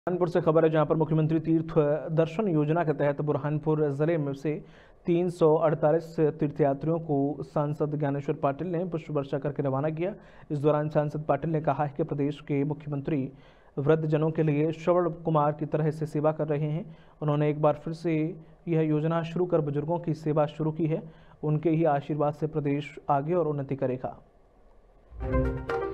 बुरहानपुर से खबर है, जहां पर मुख्यमंत्री तीर्थ दर्शन योजना के तहत बुरहानपुर जिले में से 348 तीर्थयात्रियों को सांसद ज्ञानेश्वर पाटिल ने पुष्प वर्षा करके रवाना किया। इस दौरान सांसद पाटिल ने कहा है कि प्रदेश के मुख्यमंत्री वृद्धजनों के लिए श्रवण कुमार की तरह से सेवा कर रहे हैं। उन्होंने एक बार फिर से यह योजना शुरू कर बुजुर्गों की सेवा शुरू की है। उनके ही आशीर्वाद से प्रदेश आगे और उन्नति करेगा।